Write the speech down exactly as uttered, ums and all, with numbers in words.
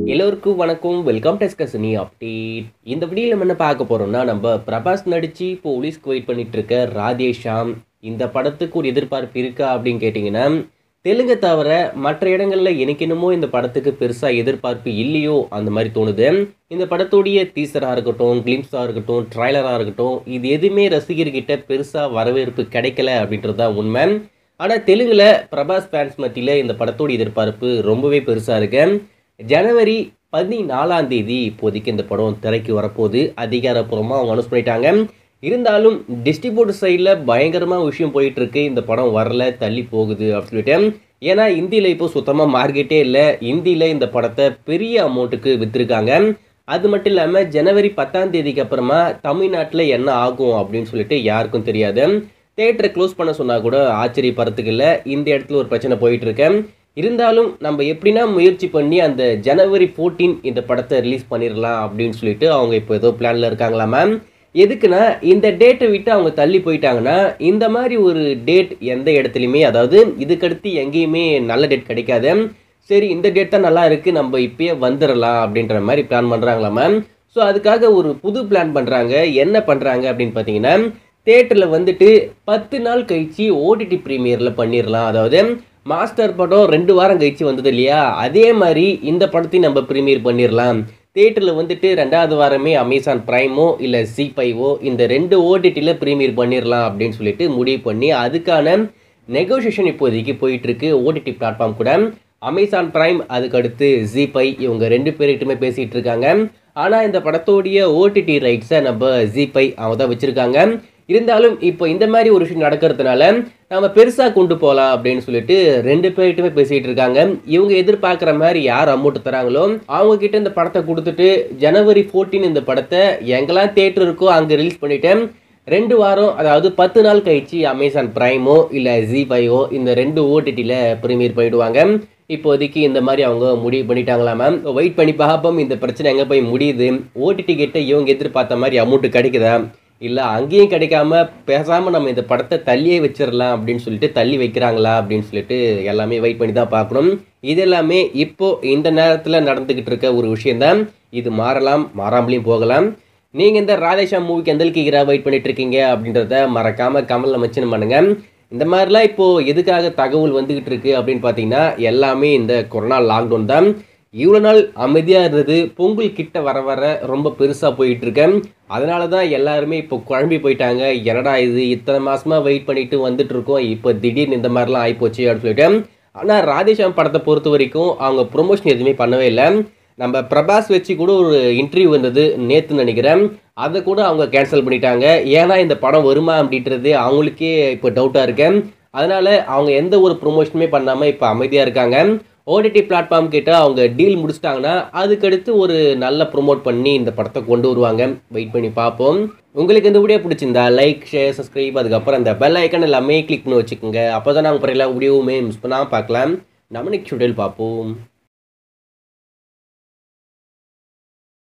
எல்லோருக்கும் வணக்கம். Welcome to cine update. இந்த வீடியோல நம்ம என்ன பார்க்க போறோம்னா, நம்ம பிரபாஸ் நடிச்சு போலீஸ்க்கு வெயிட் பண்ணிட்டு இருக்க ராதே ஷாம் இந்த படத்துக்கு ஒரு எதிர்பார்ப்பு இருக்கா அப்படின்னு கேட்டிங்கன்னா, தெலுங்கை தவிர மற்ற இடங்கள்ல எனக்கு என்னமோ இந்த படத்துக்கு பெருசா எதிர்பார்ப்பு இல்லையோ அந்த மாதிரி தோணுது. இந்த படத்துடைய டீசராக இருக்கட்டும், கிளிம்ஸாக இருக்கட்டும், ட்ரைலராக இருக்கட்டும், இது எதுவுமே ரசிகர்கிட்ட பெருசா வரவேற்பு கிடைக்கல அப்படின்றது தான் உண்மை. ஆனால் தெலுங்குல பிரபாஸ் ஃபேன்ஸ் மத்தியில் இந்த படத்தோட எதிர்பார்ப்பு ரொம்பவே பெருசாக இருக்கு. ஜனவரி பதினாலாம் தேதி இப்போதைக்கு இந்த படம் திரைக்கு வரப்போகுது. அதிகாரப்பூர்வமாக அவங்க அனௌன்ஸ் பண்ணிட்டாங்க. இருந்தாலும் டிஸ்ட்ரிபியூட்டர் சைடில் பயங்கரமாக விஷயம் போயிட்டுருக்கு. இந்த படம் வரல, தள்ளி போகுது அப்படின்னு சொல்லிட்டு. ஏன்னா இந்தியில் இப்போ சுத்தமாக மார்க்கெட்டே இல்லை. இந்தியில் இந்த படத்தை பெரிய அமௌண்ட்டுக்கு விற்றுருக்காங்க. அது மட்டும் இல்லாமல் ஜனவரி பத்தாம் தேதிக்கு அப்புறமா தமிழ்நாட்டில் என்ன ஆகும் அப்படின்னு சொல்லிட்டு யாருக்கும் தெரியாது. தேட்டரை க்ளோஸ் பண்ண சொன்னால் கூட ஆச்சரியப்படுறதுக்கு இல்லை. இந்த இடத்துல ஒரு பிரச்சனை போயிட்டுருக்கேன். இருந்தாலும் நம்ம எப்படின்னா முயற்சி பண்ணி அந்த ஜனவரி பதினான்கு இந்த படத்தை ரிலீஸ் பண்ணிடலாம் அப்படின்னு சொல்லிட்டு அவங்க இப்போ ஏதோ பிளானில் இருக்காங்களா மேம். எதுக்குன்னா இந்த டேட்டை விட்டு அவங்க தள்ளி போயிட்டாங்கன்னா இந்த மாதிரி ஒரு டேட் எந்த இடத்துலையுமே, அதாவது இதுக்கடுத்து எங்கேயுமே நல்ல டேட் கிடைக்காது. சரி, இந்த டேட் தான் நல்லா இருக்குது, நம்ம இப்பயே வந்துடலாம் அப்படின்ற மாதிரி பிளான் பண்ணுறாங்களா மேம். ஸோ அதுக்காக ஒரு புது பிளான் பண்ணுறாங்க. என்ன பண்ணுறாங்க அப்படின்னு பார்த்தீங்கன்னா, தேட்டரில் வந்துட்டு பத்து நாள் கழிச்சு ஓடிடி ப்ரீமியரில் பண்ணிடலாம். அதாவது மாஸ்டர் படம் ரெண்டு வாரம் கழிச்சு வந்தது இல்லையா, அதே மாதிரி இந்த படத்தையும் நம்ம ப்ரீமியர் பண்ணிடலாம். தேட்டரில் வந்துட்டு ரெண்டாவது வாரமே அமேசான் ப்ரைமோ இல்லை ஜி ஃபைவோ இந்த ரெண்டு ஓடிடியில் ப்ரீமியர் பண்ணிடலாம் அப்படின்னு சொல்லிட்டு முடிவு பண்ணி அதுக்கான நெகோசியேஷன் இப்போதைக்கு போயிட்டுருக்கு ஓடிடி பிளாட்ஃபார்ம் கூட. அமேசான் ப்ரைம், அதுக்கடுத்து ஜி ஃபைவ், இவங்க ரெண்டு பேர்கிட்டுமே பேசிகிட்டு இருக்காங்க. ஆனால் இந்த படத்தோடைய ஓடிடி ரைட்ஸை நம்ம ஜி ஃபைவ் அவங்க தான் வச்சுருக்காங்க. இருந்தாலும் இப்போ இந்த மாதிரி ஒரு விஷயம் நடக்கிறதுனால நம்ம பெருசாக கொண்டு போகலாம் அப்படின்னு சொல்லிட்டு ரெண்டு பேர்கிட்டுமே பேசிகிட்டு இருக்காங்க. இவங்க எதிர்பார்க்குற மாதிரி யார் அமௌண்ட் தராங்களோ அவங்க கிட்ட இந்த படத்தை கொடுத்துட்டு ஜனவரி பதினான்கு இந்த படத்தை எங்கெல்லாம் தேட்டர் இருக்கோ அங்கே ரிலீஸ் பண்ணிவிட்டு ரெண்டு வாரம், அதாவது பத்து நாள் கழிச்சு அமேசான் ப்ரைமோ இல்லை ஜி ஃபைவோ இந்த ரெண்டு ஓடிடியில் ப்ரீமியர் பண்ணிவிடுவாங்க. இப்போதைக்கு இந்த மாதிரி அவங்க முடிவு பண்ணிட்டாங்களா மேம். வெயிட் பண்ணி பார்ப்போம் இந்த பிரச்சனை எங்கே போய் முடியுது. ஓடிடி கிட்ட இவங்க எதிர்பார்த்த மாதிரி அமௌண்ட்டு கிடைக்குதா, இல்லை அங்கேயும் கிடைக்காம பேசாமல் நம்ம இந்த படத்தை தள்ளியே வச்சிடலாம் அப்படின்னு சொல்லிட்டு தள்ளி வைக்கிறாங்களா அப்படின்னு சொல்லிட்டு எல்லாமே வெயிட் பண்ணி தான் பார்க்கணும். இது எல்லாமே இப்போது இந்த நேரத்தில் நடந்துக்கிட்டு இருக்க ஒரு விஷயந்தான். இது மாறலாம், மாறாமலையும் போகலாம். நீங்கள் இந்த ராதே ஷாம் மூவிக்கு எந்த அளவுக்கு ஈராக வெயிட் பண்ணிட்டு இருக்கீங்க அப்படின்றத மறக்காமல் கமெண்ட்ல மென்ஷன் பண்ணுங்கள். இந்த மாதிரிலாம் இப்போது எதுக்காக தகவல் வந்துக்கிட்டு இருக்கு அப்படின்னு பார்த்தீங்கன்னா, எல்லாமே இந்த கொரோனா லாக்டவுன் தான். இவ்வளோ நாள் அமைதியாக இருந்தது, பொங்கல் கிட்ட வர வர ரொம்ப பெருசாக போயிட்டுருக்கேன். அதனால தான் எல்லாருமே இப்போ குழம்பி போயிட்டாங்க. என்னடா இது, இத்தனை மாதமாக வெயிட் பண்ணிட்டு வந்துட்டு இருக்கோம், இப்போ திடீர்னு இந்த மாதிரிலாம் ஆகிப்போச்சு அப்படின்னு சொல்லிட்டு. ஆனால் ராதே ஷாம் படத்தை பொறுத்த வரைக்கும் அவங்க ப்ரொமோஷன் எதுவுமே பண்ணவே இல்லை. நம்ம பிரபாஸ் வச்சு கூட ஒரு இன்டர்வியூ வந்தது நேற்று நினைக்கிறேன், அதை கூட அவங்க கேன்சல் பண்ணிட்டாங்க. ஏன்னா இந்த படம் வருமா அப்படின்றது அவங்களுக்கே இப்போ டவுட்டாக இருக்கேன். அதனால் அவங்க எந்த ஒரு ப்ரொமோஷனுமே பண்ணாமல் இப்போ அமைதியாக இருக்காங்க. ஓடிடி பிளாட்ஃபார்ம் கிட்ட அவங்க டீல் முடிச்சிட்டாங்கன்னா அதுக்கடுத்து ஒரு நல்ல ப்ரொமோட் பண்ணி இந்த படத்தை கொண்டு வருவாங்க. வெயிட் பண்ணி பார்ப்போம். உங்களுக்கு இந்த வீடியோ பிடிச்சிருந்தா லைக், ஷேர், சப்ஸ்கிரைப், அதுக்கப்புறம் அந்த பெல் ஐக்கன் எல்லாமே கிளிக் பண்ணி வச்சுக்கோங்க. அப்போ தான் நாங்கள் எல்லா வீடியோவுமே மிஸ் பண்ணாமல் பார்க்கலாம். நம்ம நெக்ஸ்ட் வீடியோவில் பார்ப்போம்.